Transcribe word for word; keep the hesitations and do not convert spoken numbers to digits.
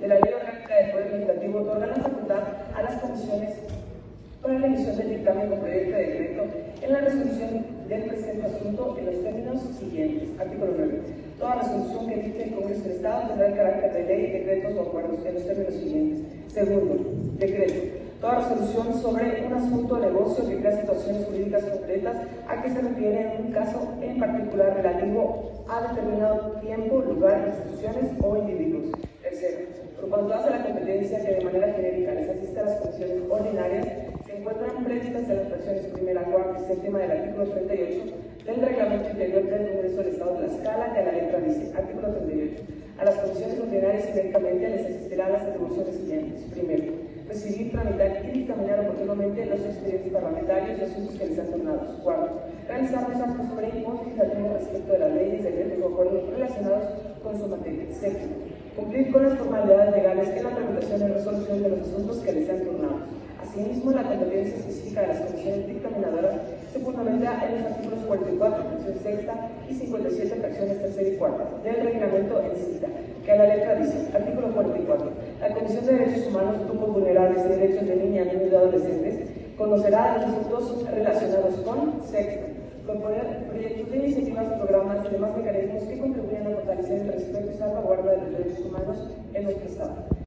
de la Ley Orgánica del Poder Legislativo otorga la facultad a las comisiones para la emisión del dictamen con proyecto de decreto en la resolución del presente asunto en los términos siguientes. Artículo nueve. Toda resolución que dicte el Congreso del Estado tendrá el carácter de ley, decretos o acuerdos en los términos siguientes. Segundo, decreto. Toda resolución sobre un asunto o negocio que crea situaciones jurídicas concretas a que se refiere en un caso en particular relativo a determinado tiempo, lugar, instituciones o individuos. Tercero, por cuanto hace la competencia que de manera genérica les asiste a las comisiones ordinarias, se encuentran previstas en las fracciones primera, cuarta y séptima del artículo treinta y ocho del Reglamento Interior del Congreso del Estado de Tlaxcala, que a la letra dice, artículo treinta y ocho. A las comisiones ordinarias genéricamente les asistirán las atribuciones siguientes. Primero, recibir, tramitar y dictaminar oportunamente los expedientes parlamentarios y asuntos que les sean turnados. Cuarto, realizar los actos sobre y modificativos respecto de las leyes, decretos o acuerdos relacionados con su materia. Séptimo, cumplir con las formalidades legales en la tramitación y resolución de los asuntos que les sean turnados. Asimismo, la competencia específica de las comisiones dictaminadoras se fundamenta en los artículos cuarenta y cuatro, fracción sexta, y cincuenta y siete, fracciones tercera y cuarta, del reglamento en cita, que a la letra dice, artículo cuarenta y cuatro, la Comisión de Derechos Humanos, Grupos Vulnerables de Derechos de Niñas, Niños y Adolescentes, conocerá los asuntos relacionados con, sexto, proponer proyectos de iniciativas, programas y demás mecanismos que contribuyan a fortalecer el respeto y salvaguarda de los derechos humanos en nuestro Estado.